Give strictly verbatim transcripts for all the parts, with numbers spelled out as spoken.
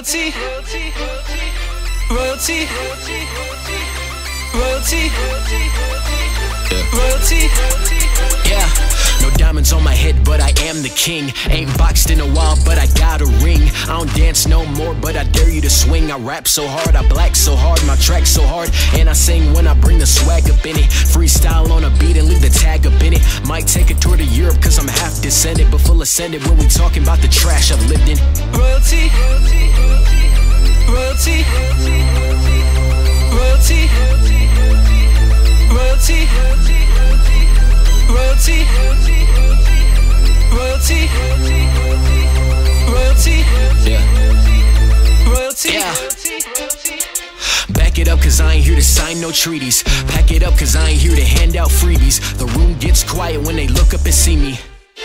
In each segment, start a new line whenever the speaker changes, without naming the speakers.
Royalty, royalty, royalty, royalty. Yeah, no diamonds on my head, but I am the king. Ain't boxed in a while, but I got a ring. I don't dance no more, but I dare you to swing. I rap so hard, I black so hard, my track so hard, and I sing when I bring the swag up in it. Freestyle on a beat and leave the tag up in it. Might take a tour to Europe, cause I'm half descended, but full ascended when we talking about the trash I've lived in. Royalty, royalty, royalty, royalty, royalty, royalty, royalty, yeah, royalty, yeah. Back it up cause I ain't here to sign no treaties. Pack it up cause I ain't here to hand out freebies. The room gets quiet when they look up and see me.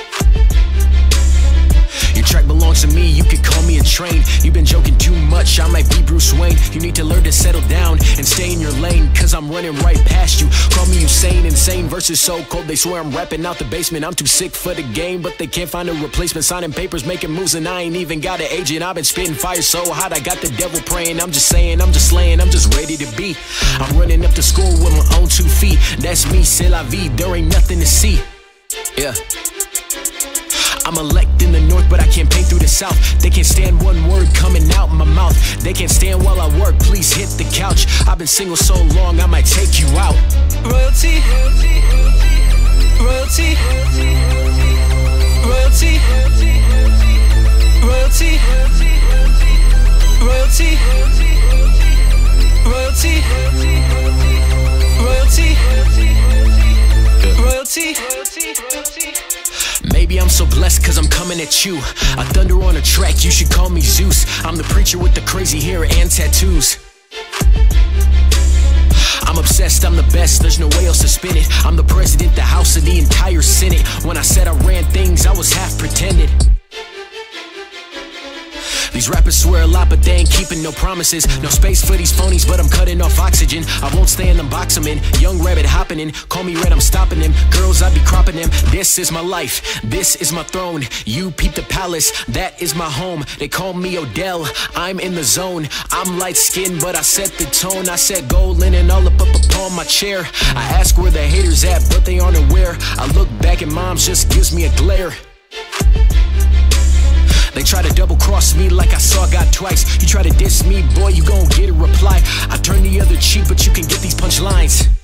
Your track belongs to me, you could call me a train. You've been joking too much, I might be Bruce Wayne. You need to learn to settle down and stay in your lane, cause I'm running right past you. Call me insane, insane verses so cold they swear I'm rapping out the basement. I'm too sick for the game, but they can't find a replacement. Signing papers, making moves, and I ain't even got an agent. I've been spitting fire so hot, I got the devil praying. I'm just saying, I'm just slaying, I'm just ready to be. I'm running up to school with my own two feet. That's me, c'est la vie, there ain't nothing to see. Yeah, I'm elect in the north, but I campaign through the south. They can't stand one word coming out my mouth. They can't stand while I work, please hit the couch. I've been single so long, I might take you out. Royalty, royalty, royalty, royalty, royalty, royalty, royalty, royalty. Maybe I'm so blessed cause I'm coming at you. I thunder on a track, you should call me Zeus. I'm the preacher with the crazy hair and tattoos. I'm obsessed, I'm the best, there's no way else to spin it. I'm the president, the house, and the entire senate. When I said I ran things, I was half pretended. These rappers swear a lot, but they ain't keeping no promises. No space for these phonies, but I'm cutting off oxygen. I won't stay in them, box them in. Young rabbit hopping in, call me red, I'm stopping them. Girls, I be cropping them. This is my life, this is my throne. You peep the palace, that is my home. They call me Odell, I'm in the zone. I'm light skinned, but I set the tone. I set gold linen all up, up upon my chair. I ask where the haters at, but they aren't aware. I look back and mom's just gives me a glare. They try to double cross me like I saw God twice. You try to diss me, boy, you gon' get a reply. I turn the other cheek, but you can get these punchlines.